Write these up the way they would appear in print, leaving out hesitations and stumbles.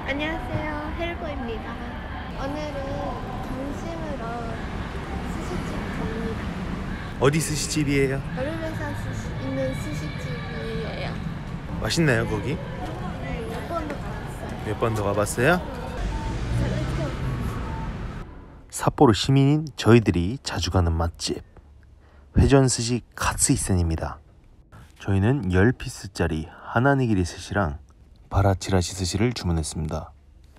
안녕하세요, 헬보입니다. 오늘은 점심으로 스시집 갑니다. 어디 스시집이에요? 여름에서 있는 스시집이에요. 맛있나요 거기? 네, 몇 번도 가봤어요. 몇 번 더 가봤어요? 삿포로 시민인 저희들이 자주 가는 맛집 회전스시 카츠이센입니다. 저희는 10피스짜리 하나니기리 스시랑 바라치라시 스시를 주문했습니다.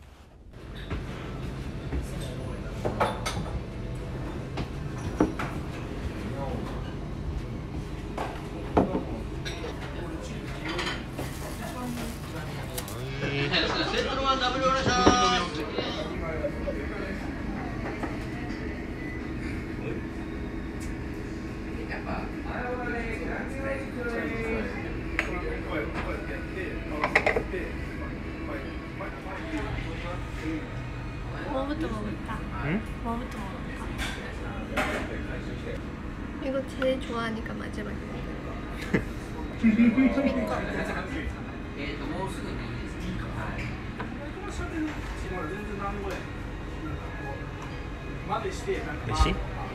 뭐부터 먹을까? 응? 뭐부터 먹을까? 이거 제일 좋아하니까 마지막에 먹을 거. 비빔 거. 몇 시?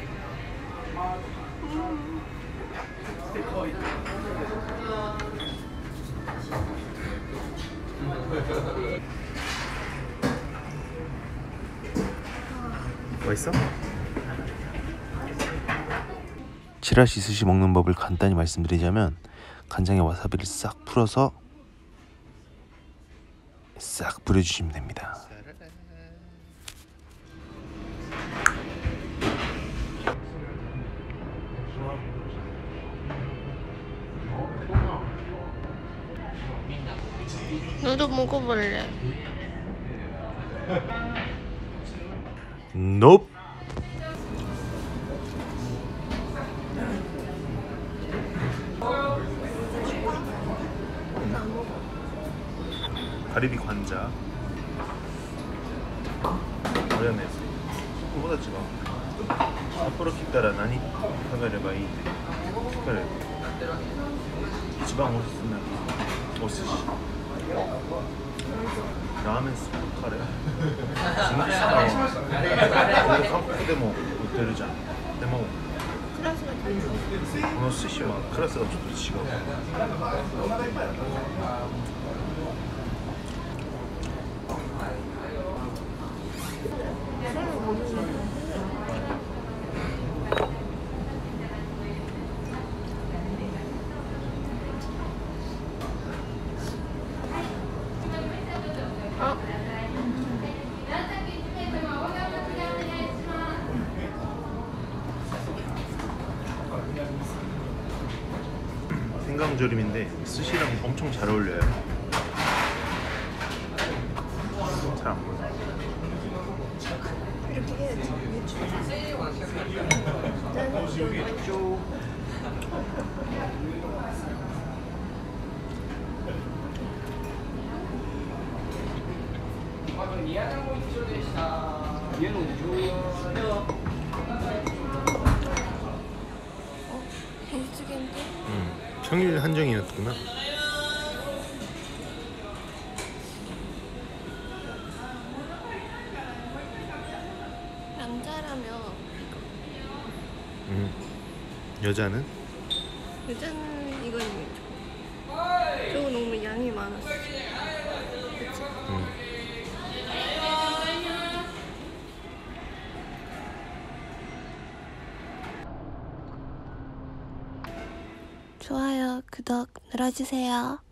맛있어? 치라시 스시 먹는 법을 간단히 말씀드리자면 간장에 와사비를 싹 풀어서 싹 뿌려주시면 됩니다. 너도 먹어볼래? Nope. 가리비 관자 어려네 그거보다 지금 삿포로来たら何食べればいいって聞かれる一番おすすめお寿司ラーメンスープカレージンギスカンは韓国でも売ってるじゃんでも 클래스가 좀 この寿司はクラスがちょっと違う생강조림인데 스시랑 엄청 잘 어울려요. 잘 안 보여. 이렇게 해야지. 해주겠는데? 평일 한정이었구나. 남자라면 여자는? 여자는 이거는 저거 너무 양이 많았어. 그치? 좋아요, 구독 눌러주세요.